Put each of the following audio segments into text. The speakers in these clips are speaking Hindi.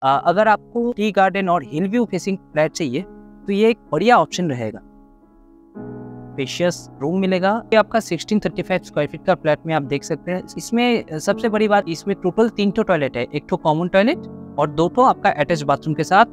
अगर आपको टी गार्डन और हिल व्यू फेसिंग फ्लैट चाहिए तो ये एक बढ़िया ऑप्शन रहेगा। स्पेशियस रूम मिलेगा। ये आपका 1635 स्क्वायर फीट का फ्लैट में आप देख सकते हैं। इसमें सबसे बड़ी बात, इसमें टोटल 3 टॉयलेट है, एक कॉमन टॉयलेट और 2 आपका अटैच बाथरूम के साथ।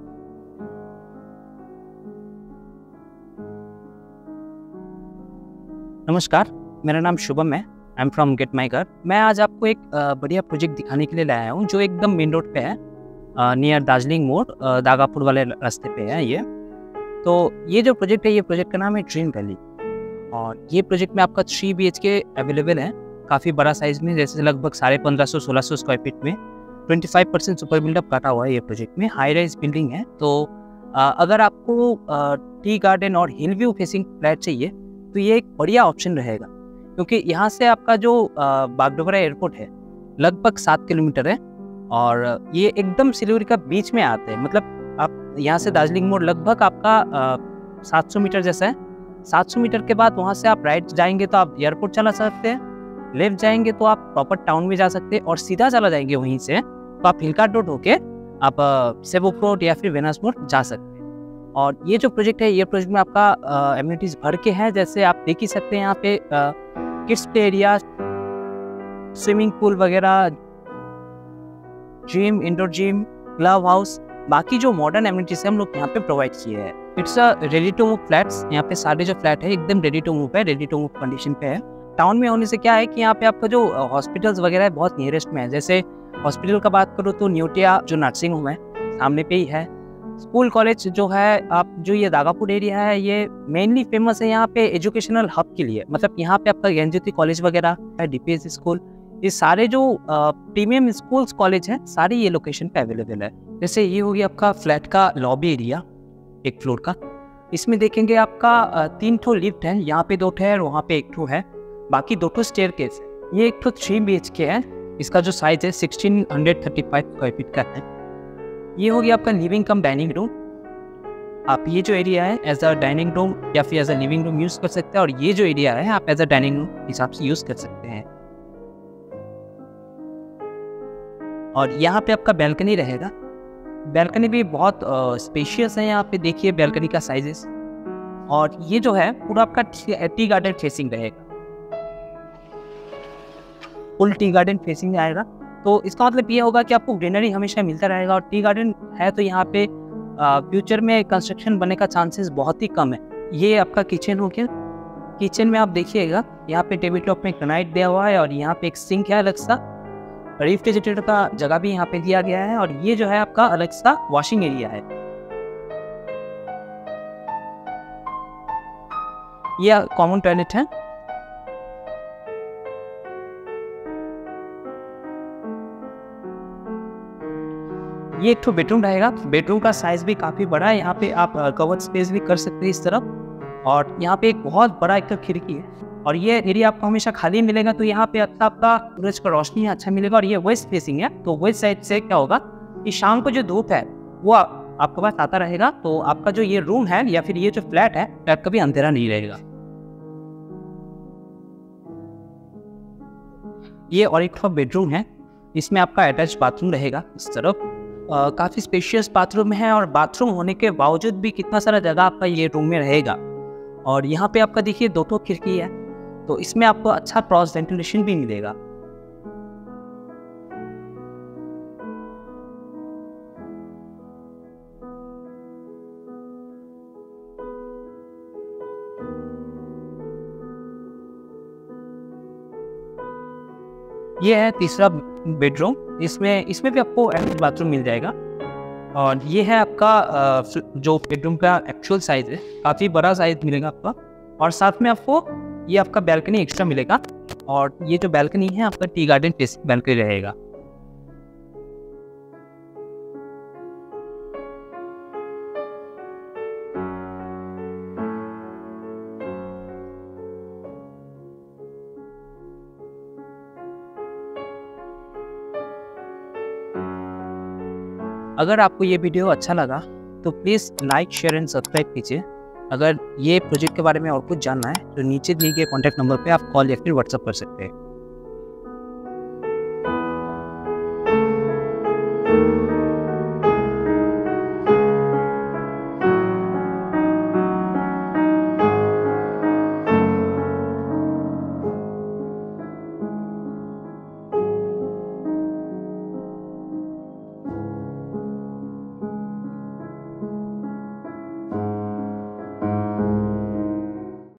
नमस्कार, मेरा नाम शुभम है। I am from get my घर। मैं आज आपको एक बढ़िया प्रोजेक्ट दिखाने के लिए लाया हूँ जो एकदम मेन रोड पे है, नियर दार्जिलिंग मोड़, दागापुर वाले रास्ते पे है ये। तो ये जो प्रोजेक्ट है, ये प्रोजेक्ट का नाम है ड्रीम वैली और ये प्रोजेक्ट में आपका 3 BHK अवेलेबल है, काफ़ी बड़ा साइज में, जैसे लगभग 1550-1600 स्क्वायर फीट में 25% सुपर बिल्डअप काटा हुआ है ये प्रोजेक्ट में। हाई राइज बिल्डिंग है। तो अगर आपको टी गार्डन और हिल व्यू फेसिंग फ्लैट चाहिए तो ये एक बढ़िया ऑप्शन रहेगा, क्योंकि यहाँ से आपका जो बागडोगरा एयरपोर्ट है लगभग 7 किलोमीटर है और ये एकदम सिलीगुड़ी का बीच में आते हैं। मतलब आप यहाँ से दार्जिलिंग मोड़ लगभग आपका 700 मीटर जैसा है। 700 मीटर के बाद वहाँ से आप राइट जाएंगे तो आप एयरपोर्ट चला सकते हैं, लेफ्ट जाएंगे तो आप प्रॉपर टाउन में जा सकते हैं और सीधा चला जाएंगे वहीं से तो आप हिलकाट रोड होके आप सेवक रोड या फिर वेनास मोड़ जा सकते हैं। और ये जो प्रोजेक्ट है, ये प्रोजेक्ट में आपका एमिनिटीज भर के है, जैसे आप देख ही सकते हैं यहाँ पे kids play area, swimming pool वगैरह, gym, indoor gym, club house, बाकी जो मॉडर्न एमिनिटीज है हम लोग यहाँ पे प्रोवाइड किए हैं। It's a ready to move flats. यहाँ पे सारे जो फ्लैट है एकदम रेडी टू मूव है, रेडी टू मूव कंडीशन पे है। टाउन में होने से क्या है कि यहाँ पे आपका जो हॉस्पिटल्स वगैरह है बहुत नियरेस्ट में है। जैसे हॉस्पिटल का बात करो तो न्यूटिया जो नर्सिंग होम है सामने पे ही है। स्कूल कॉलेज जो है, आप जो ये दागापुर एरिया है, ये मेनली फेमस है यहाँ पे एजुकेशनल हब के लिए। मतलब यहाँ पे आपका ज्ञान ज्योति कॉलेज वगैरह है, DPS स्कूल, ये सारे जो प्रीमियम स्कूल्स कॉलेज हैं सारे ये लोकेशन पे अवेलेबल है। जैसे ये हो गया आपका फ्लैट का लॉबी एरिया, एक फ्लोर का। इसमें देखेंगे आपका 3 लिफ्ट है, यहाँ पे 2 है और वहाँ पे 1 है, बाकी 2 स्टेयरकेस है। ये 3 BHK है। इसका जो साइज है 1635 स्क्वायर फीट का है। ये हो गया आपका लिविंग कम डाइनिंग रूम। आप ये जो एरिया है एज अ डाइनिंग रूम या फिर as a living room use कर सकते हैं और ये जो एरिया है आप एज अ डाइनिंग रूम हिसाब से यूज कर सकते हैं। और यहाँ पे आपका बैल्कनी रहेगा। बैल्कनी भी बहुत स्पेशियस है। यहाँ पे देखिए बैल्कनी का साइजेस। और ये जो है पूरा आपका टी गार्डन फेसिंग रहेगा, फुल टी गार्डन फेसिंग आएगा। तो इसका मतलब ये होगा कि आपको ग्रीनरी हमेशा मिलता रहेगा। और टी गार्डन है तो यहाँ पे फ्यूचर में कंस्ट्रक्शन बनने का चांसेस बहुत ही कम है। ये आपका किचन हो गया। किचन में आप देखिएगा यहाँ पे टेबल टॉप में ग्रेनाइट दिया हुआ है और यहाँ पे एक सिंक है अलग सा, रेफ्रिजरेटर का जगह भी यहाँ पे दिया गया है। और ये जो है आपका अलग सा वॉशिंग एरिया है। ये कॉमन टॉयलेट है। ये एक बेडरूम रहेगा। बेडरूम का साइज भी काफी बड़ा है। यहाँ पे आप कवर स्पेस भी कर सकते हैं इस तरफ। और यहाँ पे एक बहुत बड़ा एक खिड़की है और ये एरिया आपको हमेशा खाली मिलेगा। तो यहाँ पे अच्छा आपका सूरज का रोशनी अच्छा मिलेगा। और ये वेस्ट फेसिंग है, तो वेस्ट साइड से क्या होगा कि शाम को जो धूप है वो आपके पास आता रहेगा। तो आपका जो ये रूम है या फिर ये जो फ्लैट है, फ्लैट कभी अंधेरा नहीं रहेगा। ये और एक बेडरूम है। इसमें आपका अटैच बाथरूम रहेगा इस तरफ। काफ़ी स्पेशियस बाथरूम है और बाथरूम होने के बावजूद भी कितना सारा जगह आपका ये रूम में रहेगा। और यहाँ पे आपका देखिए 2 खिड़की है, तो इसमें आपको अच्छा क्रॉस वेंटिलेशन भी मिलेगा। ये है तीसरा बेडरूम। इसमें भी आपको अटैच बाथरूम मिल जाएगा। और ये है आपका जो बेडरूम का एक्चुअल साइज है, काफ़ी बड़ा साइज मिलेगा आपका। और साथ में आपको ये आपका बैल्कनी एक्स्ट्रा मिलेगा। और ये जो बैल्कनी है आपका टी गार्डन फेसिंग बैल्कनी रहेगा। अगर आपको ये वीडियो अच्छा लगा तो please like, share and subscribe कीजिए। अगर ये प्रोजेक्ट के बारे में और कुछ जानना है तो नीचे दिए गए कॉन्टैक्ट नंबर पे आप कॉल या फिर व्हाट्सएप कर सकते हैं।